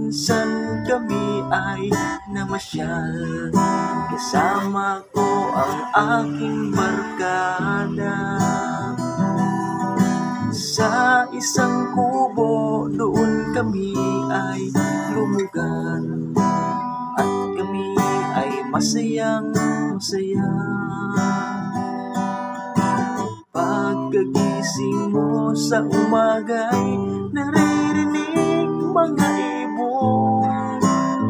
minsan kami ay namasyal. Kasama ko ang aking barkada sa isang kubo, doon kami ay lumugan at kami ay masayang masaya. Pagkagising mo sa umaga'y naririnig mga ibong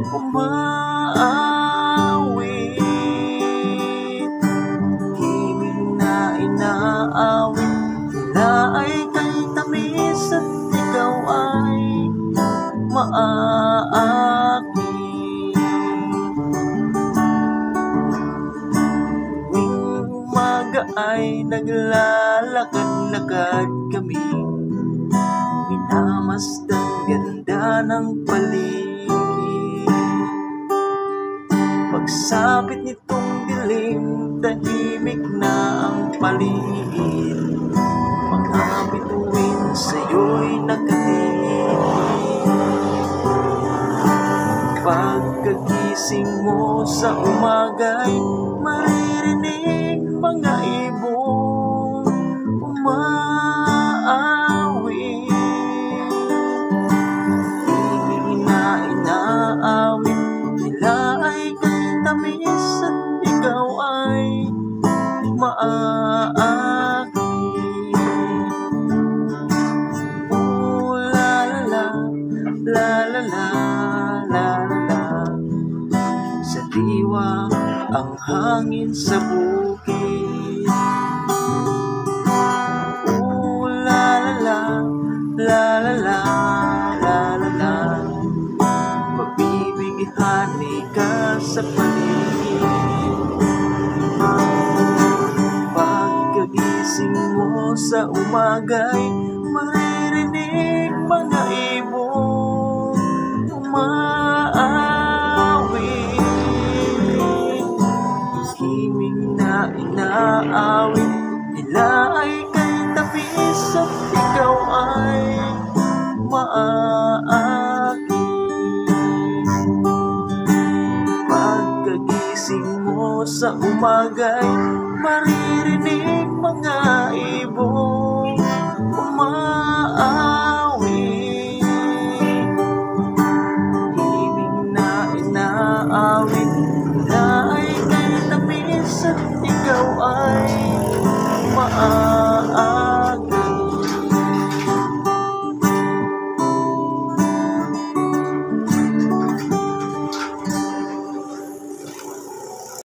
umaawit. Himig na inaawit nila ay kay tamis at ikaw ay maaakit. Tuwing umaga ay naglalakad-lakad kami, minamasdan ganda ng paligid. Pagsapit nitong dilim, tahimik na ang paligid. Mga bituin sa'yo'y nakatingin. Pagkagising mo sa umaga'y maririnig mga ibong umaawit. Himig na inaawit nila ay kay tamis at ikaw ay maaakit. Oh la la la la la la la, sa diwa ang hangin sa bukid. Oh la la la la la la la la la, pagbibigihani ka sa paligid. Pagkagising mo sa umaga'y maririnig mga ibong umaawit. Himig na inaawit nila ay kay tamis at ikaw ay maaakit. Pagkagising mo sa umaga'y maririnig mga ibong umaawit. Himig na inaawit nila ay kay tamis at ikaw ay